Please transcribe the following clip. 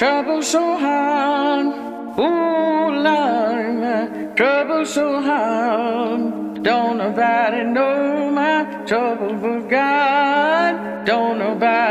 trouble so hard. Ooh, Lord, my trouble so hard. Don't nobody know my trouble but God. Don't nobody